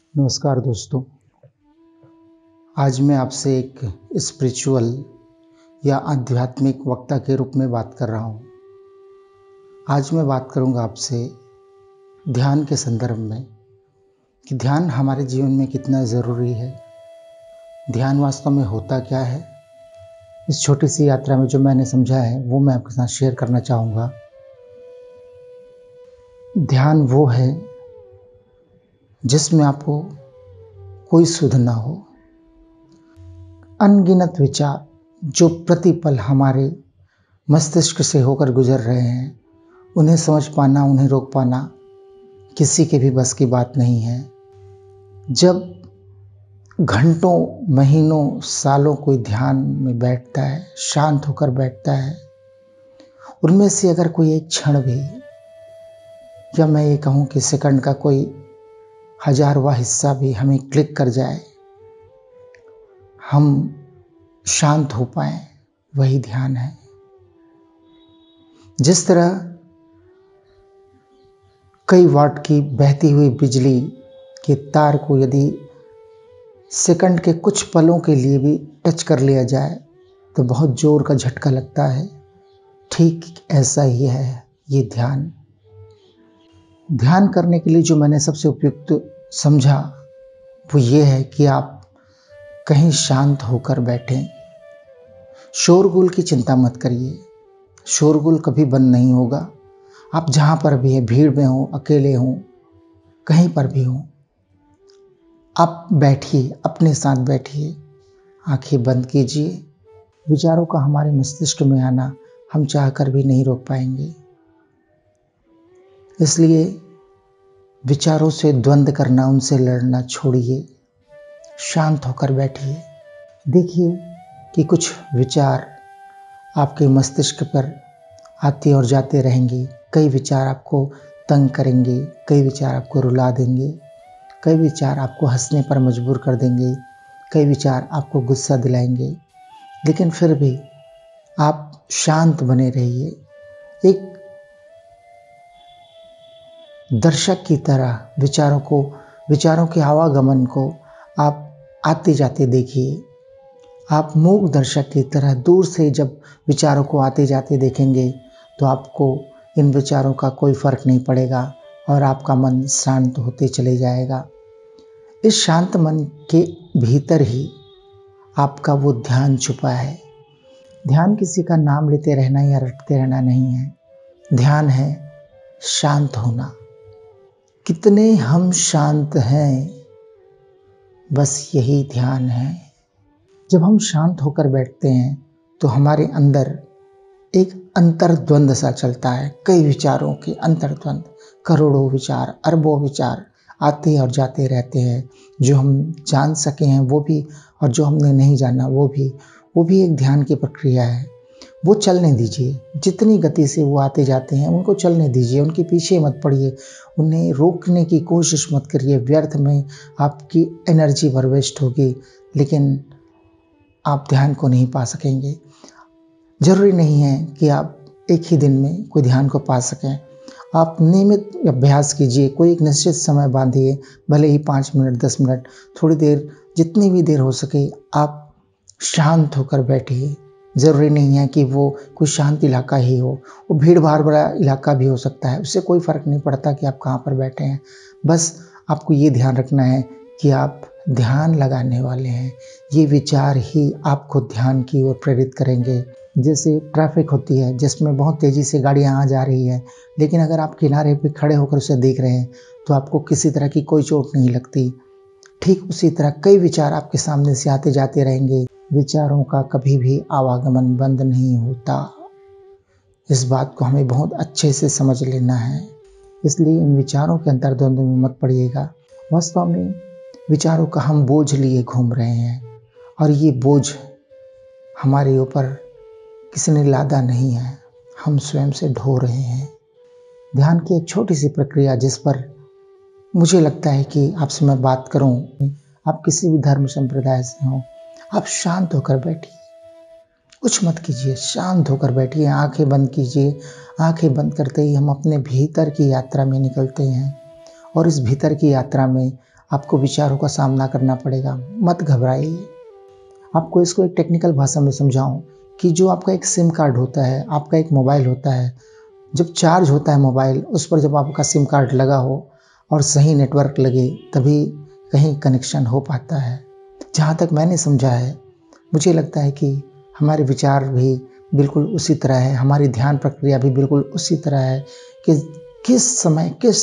नमस्कार दोस्तों। आज मैं आपसे एक स्पिरिचुअल या आध्यात्मिक वक्ता के रूप में बात कर रहा हूँ। आज मैं बात करूँगा आपसे ध्यान के संदर्भ में कि ध्यान हमारे जीवन में कितना ज़रूरी है, ध्यान वास्तव में होता क्या है। इस छोटी सी यात्रा में जो मैंने समझा है वो मैं आपके साथ शेयर करना चाहूँगा। ध्यान वो है जिसमें आपको कोई सुध ना हो। अनगिनत विचार जो प्रतिपल हमारे मस्तिष्क से होकर गुजर रहे हैं, उन्हें समझ पाना, उन्हें रोक पाना किसी के भी बस की बात नहीं है। जब घंटों, महीनों, सालों कोई ध्यान में बैठता है, शांत होकर बैठता है, उनमें से अगर कोई एक क्षण भी, या मैं ये कहूँ कि सेकंड का कोई 1000वां हिस्सा भी हमें क्लिक कर जाए, हम शांत हो पाए, वही ध्यान है। जिस तरह कई वाट की बहती हुई बिजली के तार को यदि सेकंड के कुछ पलों के लिए भी टच कर लिया जाए तो बहुत जोर का झटका लगता है, ठीक ऐसा ही है ये ध्यान। ध्यान करने के लिए जो मैंने सबसे उपयुक्त समझा वो ये है कि आप कहीं शांत होकर बैठें। शोरगुल की चिंता मत करिए, शोरगुल कभी बंद नहीं होगा। आप जहाँ पर भी हैं, भीड़ में हो, अकेले हो, कहीं पर भी हो, आप बैठिए, अपने साथ बैठिए, आंखें बंद कीजिए। विचारों का हमारे मस्तिष्क में आना हम चाहकर भी नहीं रोक पाएंगे, इसलिए विचारों से द्वंद्व करना, उनसे लड़ना छोड़िए, शांत होकर बैठिए। देखिए कि कुछ विचार आपके मस्तिष्क पर आते और जाते रहेंगे। कई विचार आपको तंग करेंगे, कई विचार आपको रुला देंगे, कई विचार आपको हंसने पर मजबूर कर देंगे, कई विचार आपको गुस्सा दिलाएंगे, लेकिन फिर भी आप शांत बने रहिए। एक दर्शक की तरह विचारों के आवागमन को आप आते जाते देखिए। आप मूक दर्शक की तरह दूर से जब विचारों को आते जाते देखेंगे तो आपको इन विचारों का कोई फर्क नहीं पड़ेगा और आपका मन शांत होते चले जाएगा। इस शांत मन के भीतर ही आपका वो ध्यान छुपा है। ध्यान किसी का नाम लेते रहना या रटते रहना नहीं है। ध्यान है शांत होना। कितने हम शांत हैं, बस यही ध्यान है। जब हम शांत होकर बैठते हैं तो हमारे अंदर एक अंतर्द्वंद सा चलता है। कई विचारों के अंतर्द्वंद, करोड़ों विचार, अरबों विचार आते और जाते रहते हैं। जो हम जान सके हैं वो भी, और जो हमने नहीं जाना वो भी एक ध्यान की प्रक्रिया है। वो चलने दीजिए, जितनी गति से वो आते जाते हैं उनको चलने दीजिए, उनके पीछे मत पड़िए, उन्हें रोकने की कोशिश मत करिए। व्यर्थ में आपकी एनर्जी वेस्ट होगी, लेकिन आप ध्यान को नहीं पा सकेंगे। जरूरी नहीं है कि आप एक ही दिन में कोई ध्यान को पा सकें। आप नियमित अभ्यास कीजिए, कोई एक निश्चित समय बांधिए, भले ही 5 मिनट, 10 मिनट, थोड़ी देर, जितनी भी देर हो सके आप शांत होकर बैठिए। ज़रूरी नहीं है कि वो कोई शांत इलाका ही हो, वो भीड़ भाड़ वाला इलाका भी हो सकता है, उससे कोई फ़र्क नहीं पड़ता कि आप कहाँ पर बैठे हैं। बस आपको ये ध्यान रखना है कि आप ध्यान लगाने वाले हैं। ये विचार ही आपको ध्यान की ओर प्रेरित करेंगे। जैसे ट्रैफिक होती है जिसमें बहुत तेज़ी से गाड़ियाँ आ जा रही है, लेकिन अगर आप किनारे पे खड़े होकर उसे देख रहे हैं तो आपको किसी तरह की कोई चोट नहीं लगती। ठीक उसी तरह कई विचार आपके सामने से आते जाते रहेंगे। विचारों का कभी भी आवागमन बंद नहीं होता। इस बात को हमें बहुत अच्छे से समझ लेना है। इसलिए इन विचारों के अंतर्द्वंद में मत पड़िएगा। वास्तव में विचारों का हम बोझ लिए घूम रहे हैं और ये बोझ हमारे ऊपर किसी ने लादा नहीं है, हम स्वयं से ढो रहे हैं। ध्यान की एक छोटी सी प्रक्रिया जिस पर मुझे लगता है कि आपसे मैं बात करूं, आप किसी भी धर्म संप्रदाय से हो, आप शांत होकर बैठिए, कुछ मत कीजिए, शांत होकर बैठिए, आंखें बंद कीजिए। आंखें बंद करते ही हम अपने भीतर की यात्रा में निकलते हैं और इस भीतर की यात्रा में आपको विचारों का सामना करना पड़ेगा। मत घबराइए। आपको इसको एक टेक्निकल भाषा में समझाऊं कि जो आपका एक सिम कार्ड होता है, आपका एक मोबाइल होता है, जब चार्ज होता है मोबाइल, उस पर जब आपका सिम कार्ड लगा हो और सही नेटवर्क लगे, तभी कहीं कनेक्शन हो पाता है। जहाँ तक मैंने समझा है, मुझे लगता है कि हमारे विचार भी बिल्कुल उसी तरह है, हमारी ध्यान प्रक्रिया भी बिल्कुल उसी तरह है कि किस समय, किस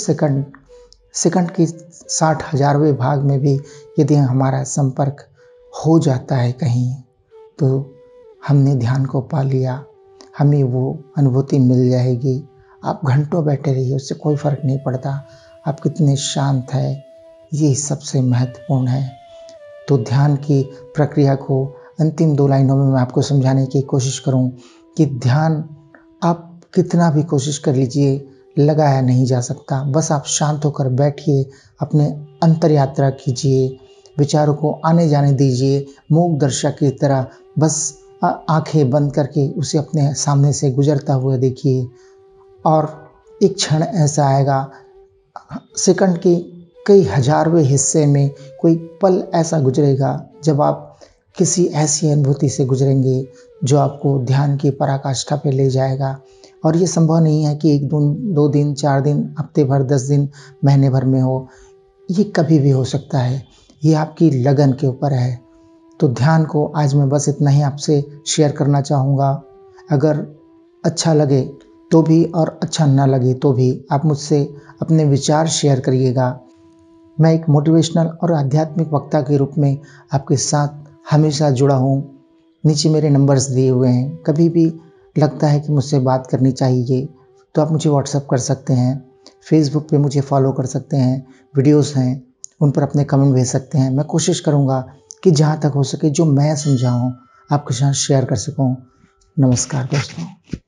सेकंड की 60,000वें भाग में भी यदि हमारा संपर्क हो जाता है कहीं, तो हमने ध्यान को पा लिया, हमें वो अनुभूति मिल जाएगी। आप घंटों बैठे रहिए, उससे कोई फ़र्क नहीं पड़ता आप कितने शांत हैं, ये सबसे महत्वपूर्ण है। तो ध्यान की प्रक्रिया को अंतिम 2 लाइनों में मैं आपको समझाने की कोशिश करूं कि ध्यान आप कितना भी कोशिश कर लीजिए, लगाया नहीं जा सकता। बस आप शांत होकर बैठिए, अपने अंतर यात्रा कीजिए, विचारों को आने जाने दीजिए, मूक दर्शक की तरह बस आंखें बंद करके उसे अपने सामने से गुजरता हुआ देखिए। और एक क्षण ऐसा आएगा, सेकंड के कई हजारवें हिस्से में कोई पल ऐसा गुजरेगा जब आप किसी ऐसी अनुभूति से गुजरेंगे जो आपको ध्यान की पराकाष्ठा पे ले जाएगा। और ये संभव नहीं है कि 1 दिन 4 दिन, हफ्ते भर, 10 दिन, महीने भर में हो। ये कभी भी हो सकता है, ये आपकी लगन के ऊपर है। तो ध्यान को आज मैं बस इतना ही आपसे शेयर करना चाहूँगा। अगर अच्छा लगे तो भी और अच्छा ना लगे तो भी आप मुझसे अपने विचार शेयर करिएगा। मैं एक मोटिवेशनल और आध्यात्मिक वक्ता के रूप में आपके साथ हमेशा जुड़ा हूँ। नीचे मेरे नंबर्स दिए हुए हैं। कभी भी लगता है कि मुझसे बात करनी चाहिए तो आप मुझे व्हाट्सएप कर सकते हैं, फेसबुक पे मुझे फॉलो कर सकते हैं, वीडियोस हैं उन पर अपने कमेंट भेज सकते हैं। मैं कोशिश करूँगा कि जहाँ तक हो सके जो मैं समझा हूँ आपके साथ शेयर कर सकूँ। नमस्कार दोस्तों।